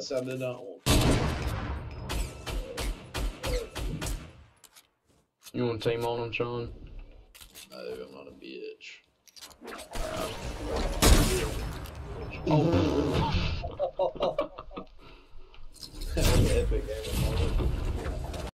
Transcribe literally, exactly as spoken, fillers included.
Yes, I did not want. You want to team on him, Sean? No, I'm not a bitch. Oh. Epic game.